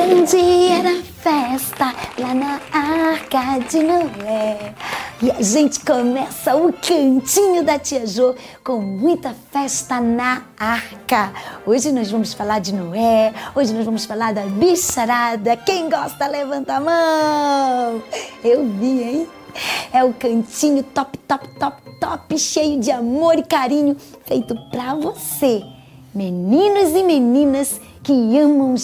Um dia era festa lá na Arca de Noé. E a gente começa o cantinho da Tia Jô com muita festa na arca. Hoje nós vamos falar de Noé, hoje nós vamos falar da bicharada. Quem gosta, levanta a mão. Eu vi, hein? É o cantinho top, top, top, top, cheio de amor e carinho, feito pra você. Meninos e meninas que amam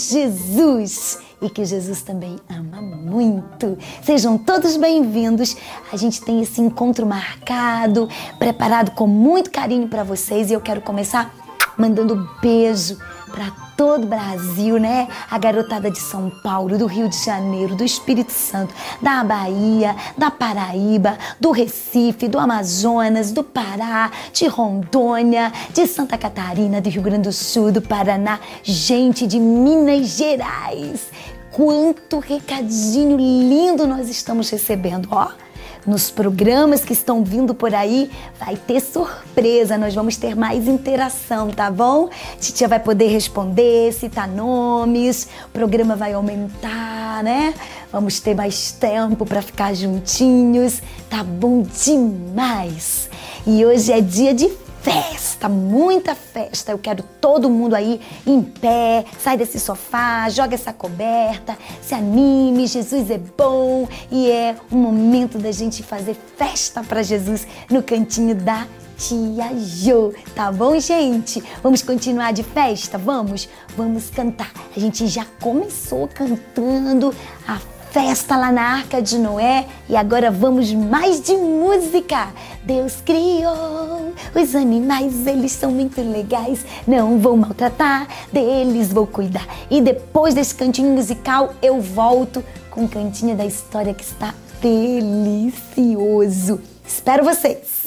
Jesus e que Jesus também ama muito. Sejam todos bem-vindos. A gente tem esse encontro marcado, preparado com muito carinho para vocês, e eu quero começar mandando beijo para todo o Brasil, né? A garotada de São Paulo, do Rio de Janeiro, do Espírito Santo, da Bahia, da Paraíba, do Recife, do Amazonas, do Pará, de Rondônia, de Santa Catarina, do Rio Grande do Sul, do Paraná, gente de Minas Gerais. Quanto recadinho lindo nós estamos recebendo, ó! Nos programas que estão vindo por aí, vai ter surpresa, nós vamos ter mais interação, tá bom? Titia vai poder responder, citar nomes, o programa vai aumentar, né? Vamos ter mais tempo para ficar juntinhos, tá bom demais! E hoje é dia de festa, muita festa. Eu quero todo mundo aí em pé, sai desse sofá, joga essa coberta, se anime, Jesus é bom e é o momento da gente fazer festa para Jesus no cantinho da Tia Jô, tá bom, gente? Vamos continuar de festa? Vamos cantar. A gente já começou cantando a festa lá na Arca de Noé e agora vamos mais de música. Deus criou os animais, eles são muito legais, não vou maltratar, deles vou cuidar. E depois desse cantinho musical eu volto com o cantinho da história que está delicioso. Espero vocês!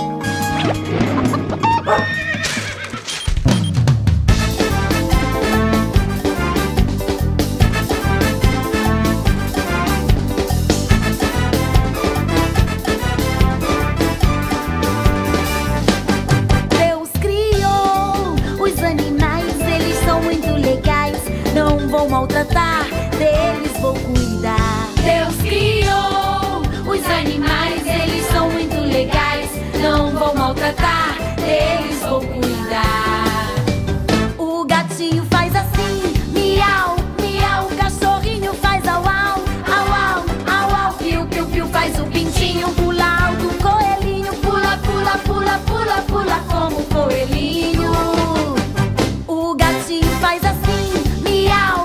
Maltratar, deles vou cuidar. Deus criou os animais, eles são muito legais. Não vou maltratar, deles vou cuidar. O gatinho faz assim, miau, miau. O cachorrinho faz au, au, au, au, au, au. Piu, piu, piu, faz o pintinho. Pula alto, coelhinho. Pula, pula, pula, pula, pula como coelhinho. O gatinho faz assim, miau.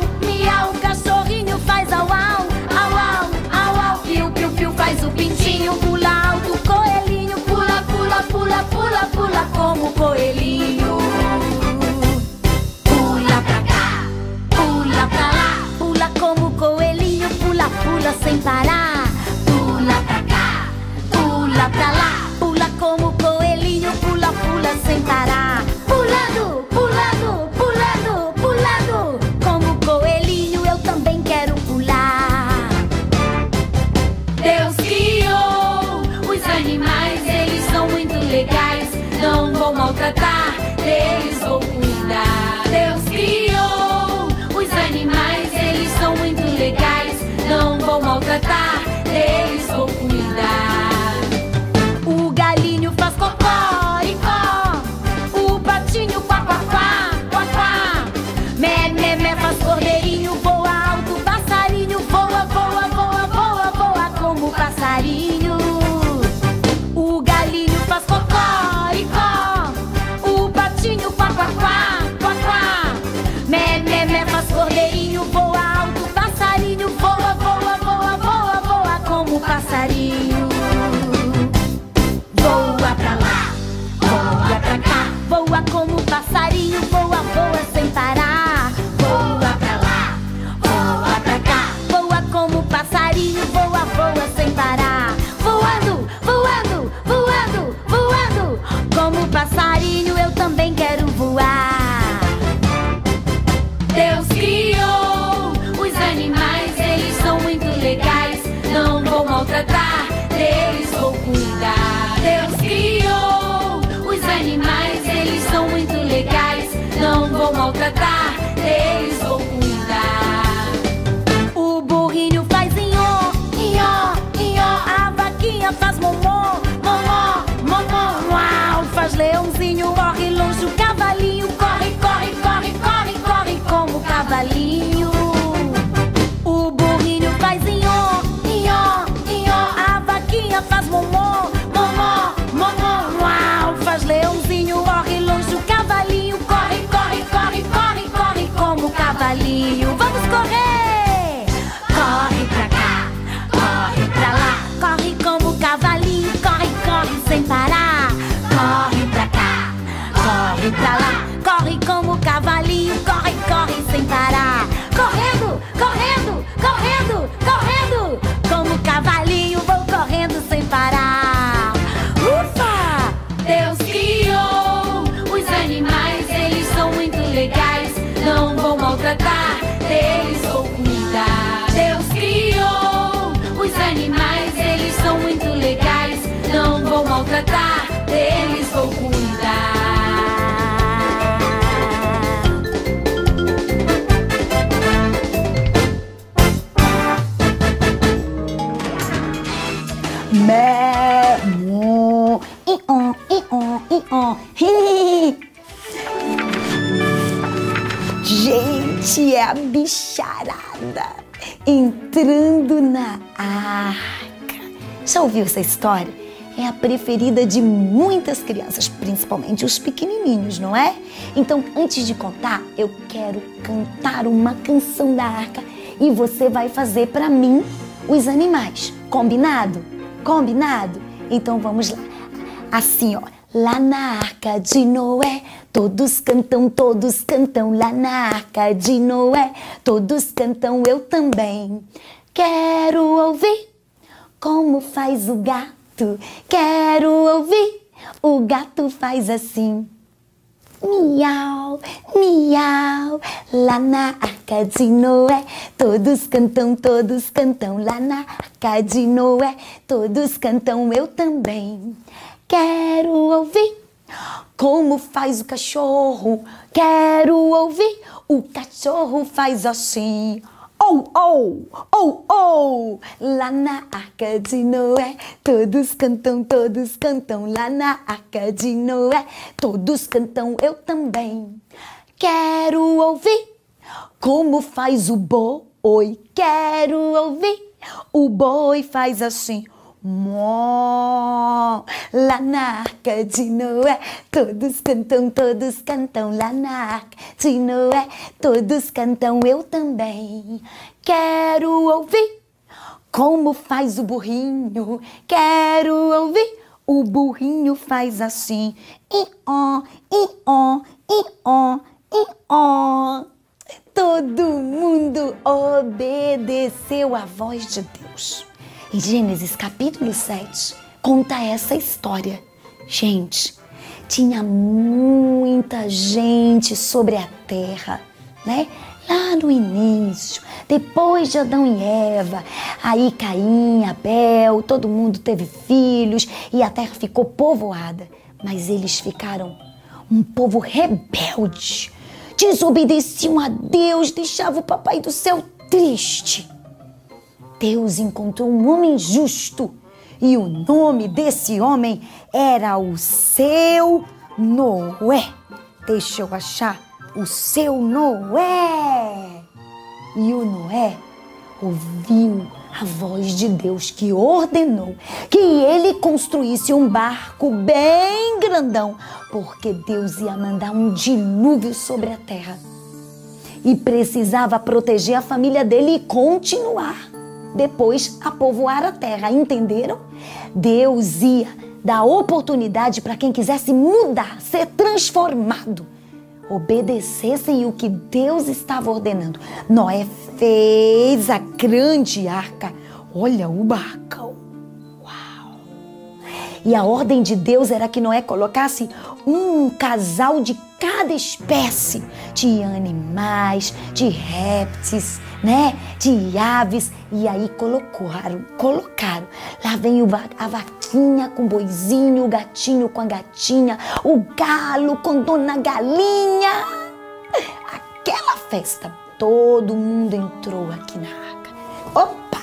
Faz o pintinho, pula alto, coelhinho. Pula, pula, pula, pula, pula como coelhinho. Pula pra cá, pula pra lá. Pula como coelhinho, pula, pula sem parar. Pula pra cá, pula pra lá. Pula como coelhinho, pula, pula sem parar. Pulando, pulando, pulando, pulando. Como coelhinho eu também quero pular. Deus criou os animais, eles são muito legais. Não vou maltratar, deles vou cuidar. Deus criou os animais, eles são muito legais. Não vou maltratar, deles vou cuidar. O galinho faz cocoricó, o patinho quá, quá, quá, quá, quá. Mé, mé, mé faz cordeirinho, voa alto, passarinho, voa, voa, voa, voa, voa como passarinho. O galinho faz cocoricó, o patinho quá, quá, quá, quá, quá. Mé, mé, mé faz cordeirinho, voa alto, passarinho, voa, voa, voa, voa, voa como passarinho. Voa pra lá, voa pra cá, voa como passarinho, voa, voa sem parar. Voa pra lá, voa pra cá, voa como passarinho, voa, voa sem parar. Voando, voando, voando, voando. Como passarinho eu também quero voar. Deus criou os animais, eles são muito legais. Não vou maltratar, deles vou cuidar. Deus criou os animais, eles são muito legais. Não vou maltratar, deles vou cuidar. cavalinho. Vamos correr! Corre pra cá, corre pra lá, corre como cavalinho, corre, corre sem parar. Corre pra cá, corre pra lá, corre como cavalinho, corre, corre sem parar. Correndo, correndo, correndo, correndo, como cavalinho vou correndo sem parar. Ufa! Deus criou os animais, eles são muito legais, não vou maltratar, deles vou cuidar. Deus criou os animais, eles são muito legais, não vou maltratar, deles vou cuidar. Mé, mo, i-on, i-on, i-on, hi. Gente, é a bicharada entrando na arca. Já ouviu essa história? É a preferida de muitas crianças, principalmente os pequenininhos, não é? Então, antes de contar, eu quero cantar uma canção da arca e você vai fazer para mim os animais. Combinado? Combinado? Então vamos lá. Assim, ó. Lá na arca de Noé, todos cantam. Lá na arca de Noé, todos cantam, eu também. Quero ouvir como faz o gato. Quero ouvir, o gato faz assim. Miau, miau, lá na arca de Noé, todos cantam, lá na arca de Noé, todos cantam, eu também. Quero ouvir como faz o cachorro, quero ouvir, o cachorro faz assim. Oh, oh, oh, oh, lá na arca de Noé, todos cantam, lá na arca de Noé, todos cantam, eu também. Quero ouvir como faz o boi, quero ouvir, o boi faz assim. Mó, lá na arca de Noé, todos cantam, lá na arca de Noé, todos cantam, eu também. Quero ouvir como faz o burrinho, quero ouvir, o burrinho faz assim. I-on, i-on, i-on, i-on. Todo mundo obedeceu à voz de Deus. Em Gênesis capítulo 7, conta essa história. Gente, tinha muita gente sobre a terra, né? Lá no início, depois de Adão e Eva, aí Caim, Abel, todo mundo teve filhos e a terra ficou povoada. Mas eles ficaram um povo rebelde, desobedeciam a Deus, deixavam o papai do céu triste. Deus encontrou um homem justo e o nome desse homem era o seu Noé. Deixa eu achar o seu Noé. E o Noé ouviu a voz de Deus que ordenou que ele construísse um barco bem grandão, porque Deus ia mandar um dilúvio sobre a terra e precisava proteger a família dele e continuar depois a povoar a terra, entenderam? Deus ia dar oportunidade para quem quisesse mudar, ser transformado, obedecessem o que Deus estava ordenando. Noé fez a grande arca. Olha o barcão. Uau! E a ordem de Deus era que Noé colocasse um casal de cada espécie de animais, de répteis, né? De aves. E aí colocaram. Lá vem a vaquinha com o boizinho, o gatinho com a gatinha, o galo com Dona Galinha. Aquela festa. Todo mundo entrou aqui na arca. Opa!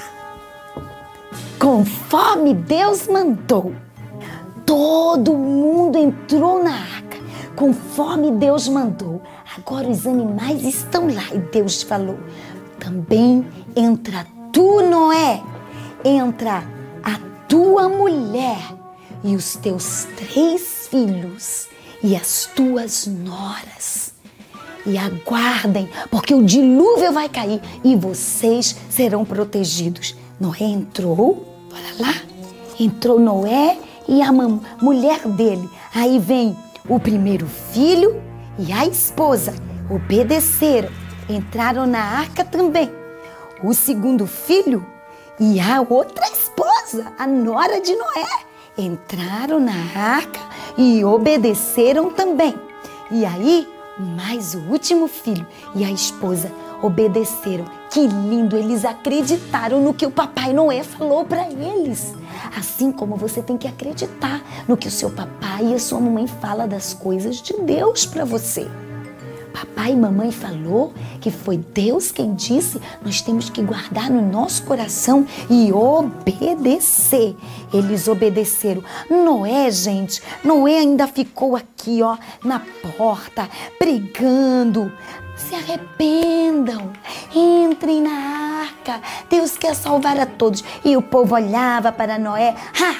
Conforme Deus mandou, todo mundo entrou na arca. Conforme Deus mandou. Agora os animais estão lá. E Deus falou, também entra tu, Noé, entra a tua mulher e os teus 3 filhos e as tuas noras. e aguardem, porque o dilúvio vai cair e vocês serão protegidos. Noé entrou, olha lá, entrou Noé e a mulher dele. Aí vem o primeiro filho e a esposa, obedeceram, entraram na arca também. O segundo filho e a outra esposa, a nora de Noé, entraram na arca e obedeceram também. E aí, mais o último filho e a esposa obedeceram. Que lindo, eles acreditaram no que o Papai Noé falou para eles. Assim como você tem que acreditar no que o seu papai e a sua mamãe falam das coisas de Deus para você. Papai e mamãe falou que foi Deus quem disse, nós temos que guardar no nosso coração e obedecer. Eles obedeceram. Noé, gente, Noé ainda ficou aqui, ó, na porta, pregando. Se arrependam, entrem na arca, Deus quer salvar a todos. E o povo olhava para Noé,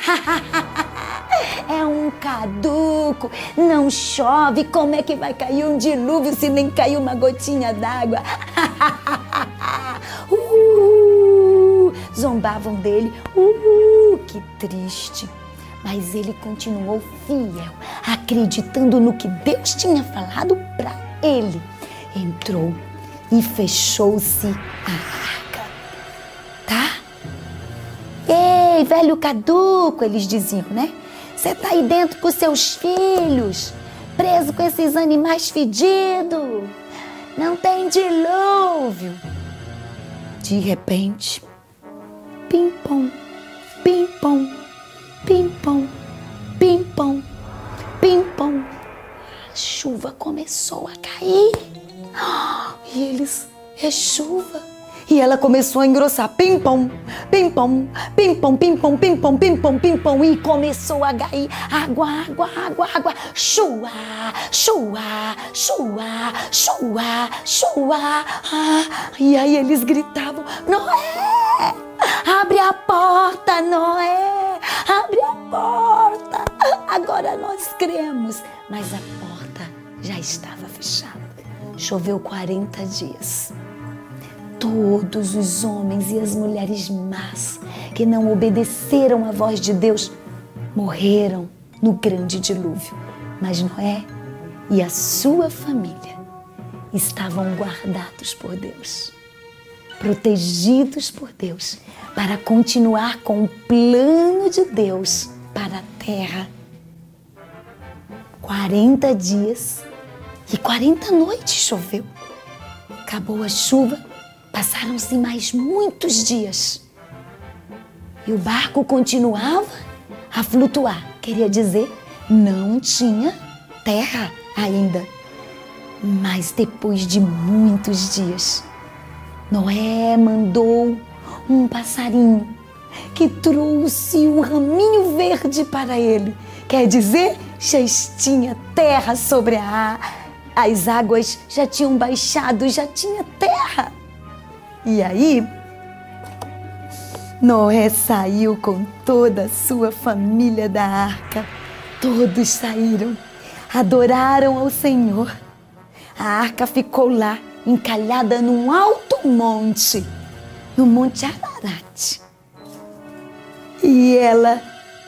é um caduco, não chove, como é que vai cair um dilúvio se nem caiu uma gotinha d'água? Zombavam dele, que triste. Mas ele continuou fiel, acreditando no que Deus tinha falado para ele. Entrou e fechou-se a arca, tá? Ei, velho caduco, eles diziam, né? Você tá aí dentro com seus filhos, preso com esses animais fedidos, não tem dilúvio. De repente, pim-pom, pim-pom, pim-pom, pim-pom, pim-pom, a chuva começou a cair. E eles, é chuva. E ela começou a engrossar, pim-pom, pim-pom, pim-pom, pim-pom, pim-pom, pim-pom, pim-pom. E começou a cair água, água, água, água. Chuva, chuva, chuva, chuva, chuva. E aí eles gritavam, Noé, abre a porta, Noé, abre a porta. Agora nós cremos. Mas a porta já estava fechada. Choveu 40 dias. Todos os homens e as mulheres más que não obedeceram à voz de Deus morreram no grande dilúvio. Mas Noé e a sua família estavam guardados por Deus, protegidos por Deus, para continuar com o plano de Deus para a terra. 40 dias e 40 noites choveu. Acabou a chuva, passaram-se mais muitos dias. E o barco continuava a flutuar. Queria dizer, não tinha terra ainda. Mas depois de muitos dias, Noé mandou um passarinho que trouxe um raminho verde para ele. Quer dizer, já tinha terra sobre as águas, já tinham baixado, já tinha terra. E aí, Noé saiu com toda a sua família da arca. Todos saíram, adoraram ao Senhor. A arca ficou lá, encalhada num alto monte, no Monte Ararat. E ela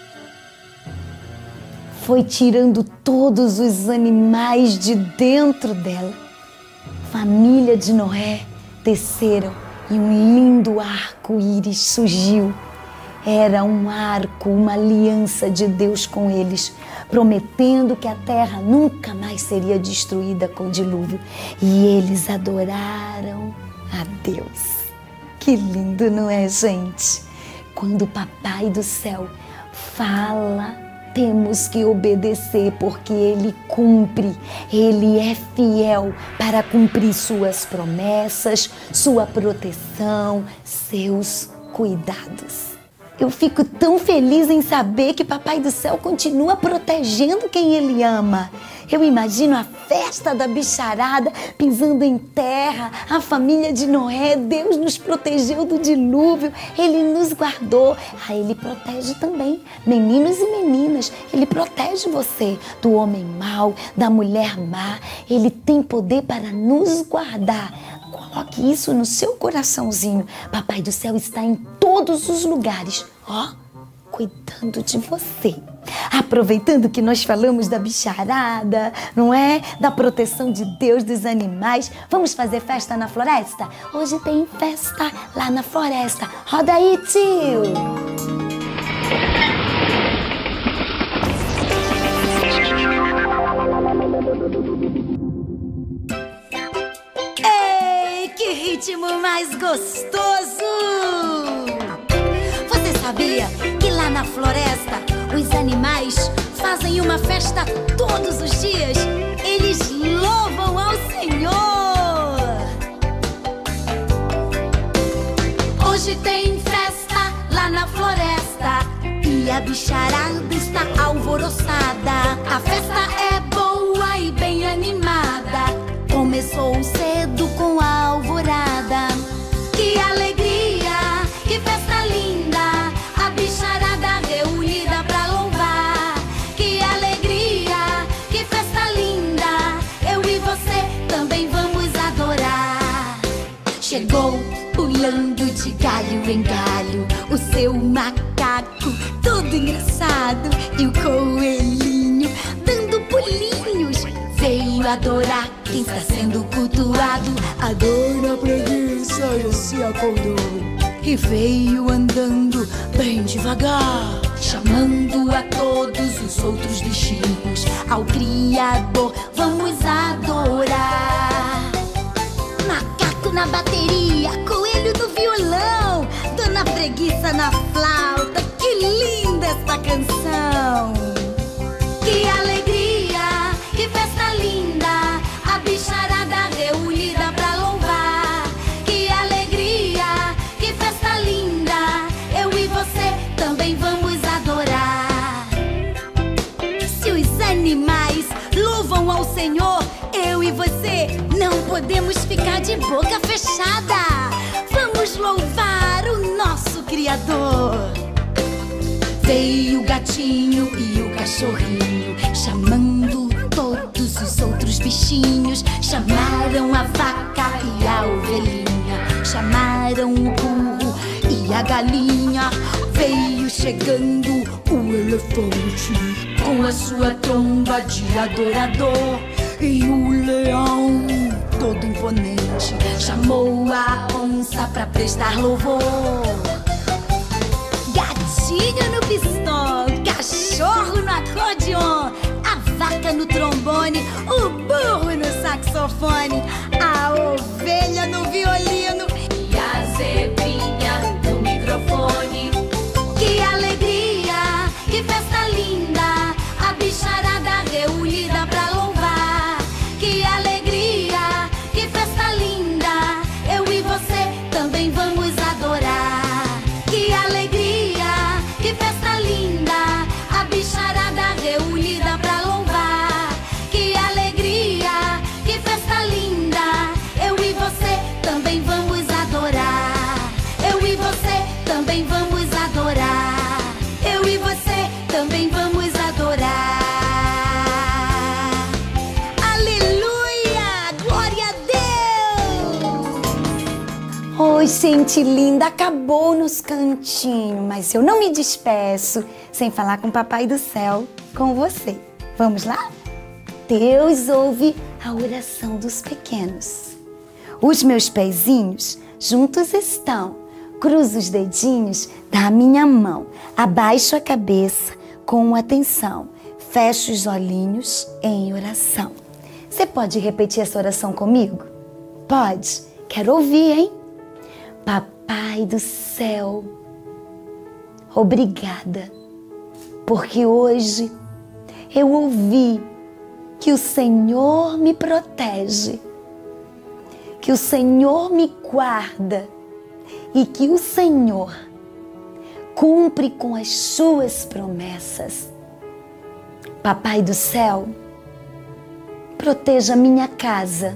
foi tirando todos os animais de dentro dela. Família de Noé desceram e um lindo arco-íris surgiu. Era um arco, uma aliança de Deus com eles, prometendo que a terra nunca mais seria destruída com o dilúvio. E eles adoraram a Deus. Que lindo, não é, gente? Quando o Papai do Céu fala, temos que obedecer, porque Ele cumpre, Ele é fiel para cumprir suas promessas, sua proteção, seus cuidados. Eu fico tão feliz em saber que Papai do Céu continua protegendo quem Ele ama. Eu imagino a festa da bicharada pisando em terra, a família de Noé. Deus nos protegeu do dilúvio, Ele nos guardou. Ele protege também meninos e meninas. Ele protege você do homem mau, da mulher má. Ele tem poder para nos guardar. Coloque isso no seu coraçãozinho. Papai do Céu está em todos os lugares, cuidando de você. Aproveitando que nós falamos da bicharada, não é? Da proteção de Deus dos animais. Vamos fazer festa na floresta? Hoje tem festa lá na floresta. Roda aí, tio! Ei, que ritmo mais gostoso! Você sabia que lá na floresta os animais fazem uma festa todos os dias? Eles louvam ao Senhor. Hoje tem festa lá na floresta E a bicharada está alvoroçada. A festa é boa e bem animada. Começou cedo com a alvorada. Que alegria, que festa linda. A bicharada reunida pra louvar. Que alegria, que festa linda. Eu e você também vamos adorar. Chegou pulando de galho em galho o seu macaco, todo engraçado, e o coelhinho dando pulinhos. Veio adorar quem está sendo cultuado. A dor na preguiça já se acordou e veio andando bem devagar, chamando a todos os outros bichinhos. Ao Criador vamos adorar. Macaco na bateria, coelho no violão, dona preguiça na flauta. Que linda essa canção! Que alegria, que festa linda. A bicharada reunida pra louvar. Que alegria, que festa linda. Eu e você também vamos adorar. Se os animais louvam ao Senhor, eu e você não podemos ficar de boca fechada. Vamos louvar o nosso Criador. Veio o gatinho e o cachorrinho, chamando todos os outros bichinhos. Chamaram a vaca e a ovelhinha, chamaram o burro e a galinha. Veio chegando o elefante com a sua tromba de adorador. E o leão, todo imponente, chamou a onça pra prestar louvor. Gatinho no pistão, cachorro no acordeon, a vaca no trombone, o burro no saxofone, a ovelha no violino E a zebrinha no microfone. Que alegria, que festa linda. A bicharada reunida pra louvar. Que alegria, que festa linda. Eu e você também vamos adorar. Que alegria, que festa linda. A bicharada reunida pra louvar. Que alegria, que festa linda. Eu e você também vamos adorar. Eu e você também vamos adorar. Eu e você também vamos adorar. Aleluia! Glória a Deus! Oi, gente linda, acabou nos cantinhos, mas eu não me despeço sem falar com o Papai do Céu, com você. Vamos lá? Deus ouve a oração dos pequenos. Os meus pezinhos juntos estão. Cruzo os dedinhos da minha mão. Abaixo a cabeça com atenção. Fecho os olhinhos em oração. Você pode repetir essa oração comigo? Pode? Quero ouvir, hein? Papai do Céu, obrigada, porque hoje eu ouvi que o Senhor me protege, que o Senhor me guarda e que o Senhor cumpre com as suas promessas. Papai do céu, proteja minha casa.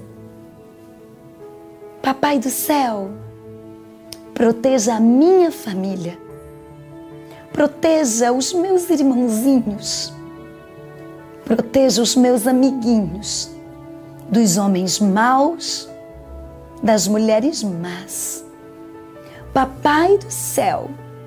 Papai do céu, proteja a minha família. Proteja os meus irmãozinhos. Proteja os meus amiguinhos dos homens maus, das mulheres más. Papai do céu,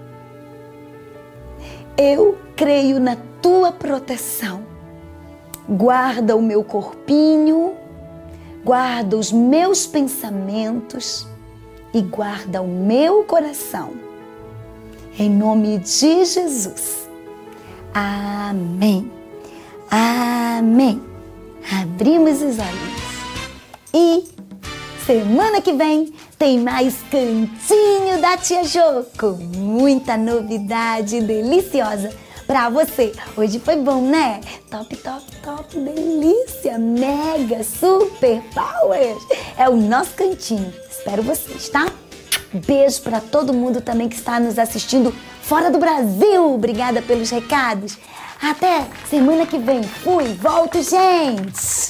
eu creio na tua proteção. Guarda o meu corpinho, guarda os meus pensamentos e guarda o meu coração. Em nome de Jesus. Amém. Amém. Abrimos os olhos. E semana que vem tem mais Cantinho da Tia Jô, com muita novidade deliciosa pra você. Hoje foi bom, né? Top, top, top, delícia, mega, super power. É o nosso cantinho. Espero vocês, tá? Beijo pra todo mundo também que está nos assistindo fora do Brasil. Obrigada pelos recados. Até semana que vem. Fui, volto, gente.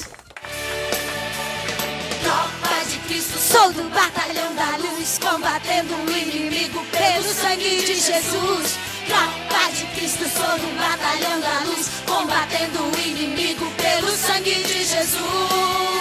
Tropa de Cristo, sou do batalhão da luz, combatendo o inimigo pelo sangue de Jesus. Tropa de Cristo, sou do batalhão da luz, combatendo o inimigo pelo sangue de Jesus.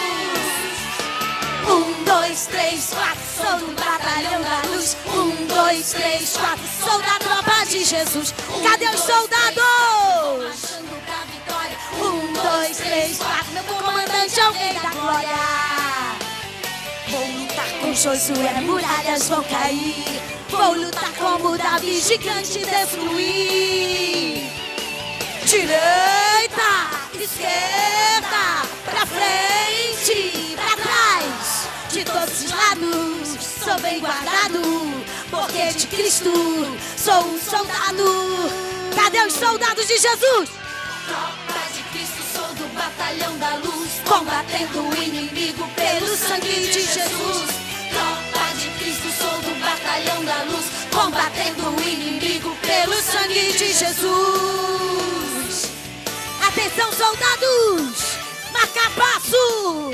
1, 2, 3, 4, sou do batalhão da luz. 1, 2, 3, 4, sou da tropa de Jesus. Cadê os soldados? Marchando pra vitória. 1, 2, 3, 4, meu comandante é o rei da glória. Vou lutar com Josué, muralhas vão cair. Vou lutar como Davi, gigante destruir. Direita, esquerda, pra frente, pra trás. De todos os lados, sou bem guardado, porque de Cristo sou um soldado. Cadê os soldados de Jesus? Tropa de Cristo, sou do batalhão da luz, combatendo o inimigo pelo sangue de Jesus. Tropa de Cristo, sou do batalhão da luz, combatendo o inimigo pelo sangue de Jesus. Atenção, soldados! Marca passo!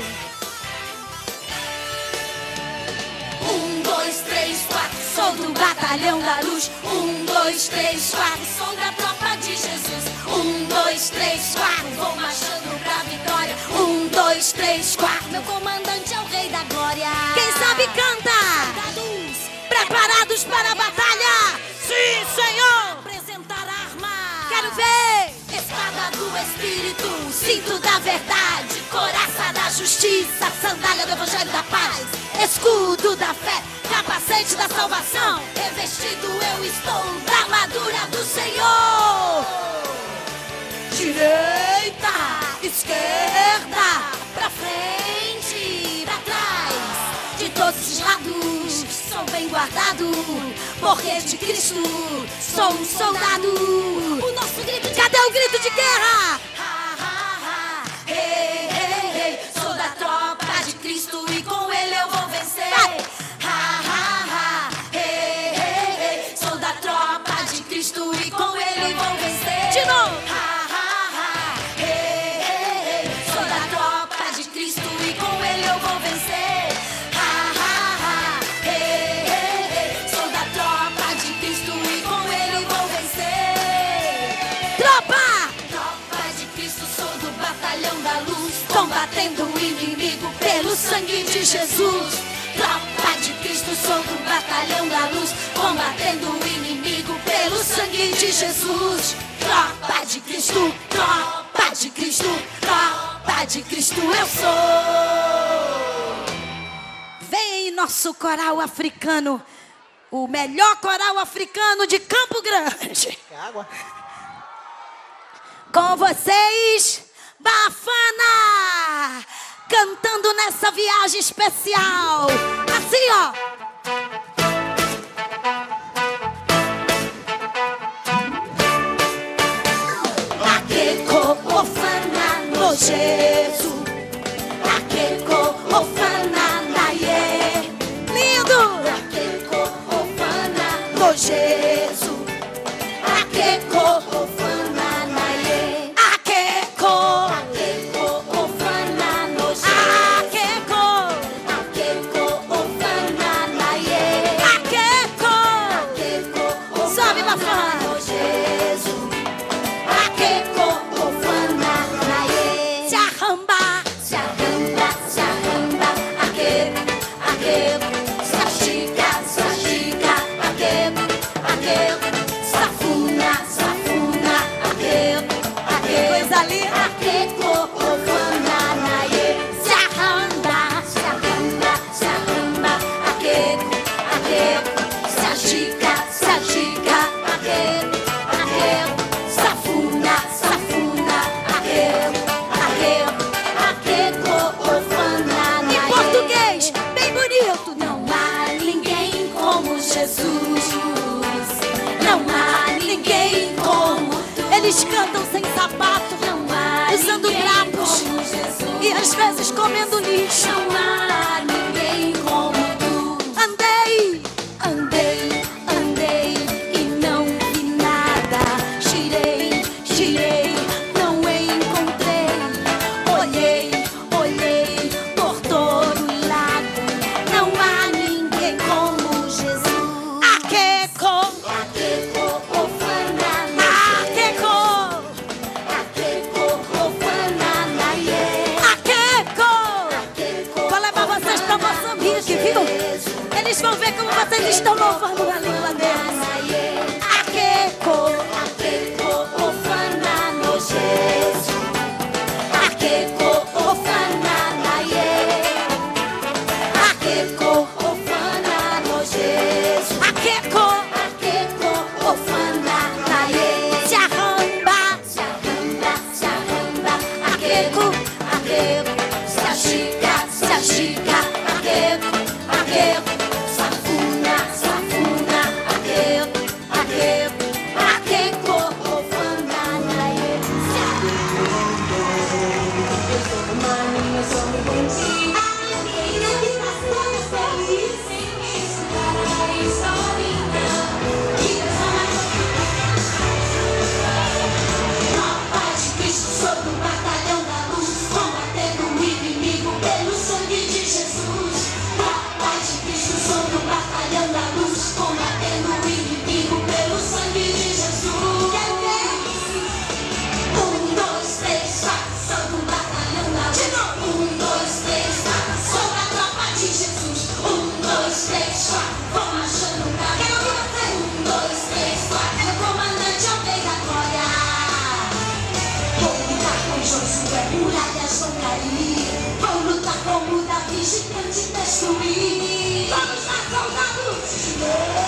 1, 2, 3, 4, sou do batalhão da luz. 1, 2, 3, 4, sou da tropa de Jesus. 1, 2, 3, 4, vou marchando pra vitória. 1, 2, 3, 4, meu comandante é o rei da glória. Quem sabe canta! Soldados, preparados para a batalha? Sim, Senhor! Apresentar a arma. Quero ver! Espada do Espírito, cinto da verdade, coraça da justiça, sandália do evangelho da paz, escudo da fé, capacete da salvação, revestido eu estou da armadura do Senhor. Direita, esquerda, pra frente, pra trás, de todos os lados, sou bem guardado, porque de Cristo sou um soldado. O nosso grito de... Cadê o grito de guerra? Hey, hey, hey. Sou da tropa de Cristo e com ele eu vou vencer. Hey, hey, hey. Sou da tropa de Cristo e com ele eu vou vencer. De novo. Hey, hey, hey. Sou da tropa de Cristo e com ele eu vou vencer. Hey, hey, hey. Sou da tropa de Cristo e com ele eu vou vencer. Tropa! Tropa de Cristo, sou do batalhão da luz, combatendo o inimigo pelo sangue de Jesus. Tropa de Cristo, sou do batalhão da luz, combatendo o inimigo pelo sangue de Jesus. Tropa de Cristo, tropa de Cristo, tropa de Cristo eu sou. Vem aí nosso coral africano, o melhor coral africano de Campo Grande. Água. Com vocês, Bafana, cantando nessa viagem especial. Assim, ó. Akeko ofana no Jesus, Akeko ofana naie. Lindo. Akeko ofana no Jesus, vezes comendo lixo. Não há ninguém como tu. Andei, Andei, andei e não vi nada. Girei, girei, não encontrei. Olhei, olhei por todo lado. Não há ninguém como Jesus. Akeko, Akeko, Ofanana, Akeko, Akeko, Ofanana, Akeko. Akeko, Vou levar vocês pra Moçambique, viu? Eles vão ver como vocês estão louvando a língua deles. Akeko, Akeko, Ofanana, Jesus. Akeko, Ofanana, Akeko, Ofanana, Jesus. Akeko, Akeko, Ofanana, Tiaramba, Sarramba, sarramba, Akeko, Akeko, Sachica, sachica, Akeko, Akeko, Safuna, safuna, Akeko, Akeko, Akeko, Ofanana, eu sou humana, eu sou muito gentil. A menina que traz todas felizes, para a historinha, que Deus ama. Na paz de Cristo, sobre o batalhão da luz, combatendo o inimigo pelo sangue de Jesus. Na paz de Cristo, sobre o batalhão da luz, combatendo o inimigo pelo sangue de Jesus. Quer ver? 1, 2, 3, 4, sobre o batalhão da luz. 1, 2, 3, 4, sobre a tropa de Jesus. 1, 2, 3, 4, vão marchando pra cá. 1, 2, 3, 4, é o comandante Almeida da glória. Vou lutar com Josué, muralhas vão cair. Vou lutar como Davi, gigante destruir. Vamos lá, soldados!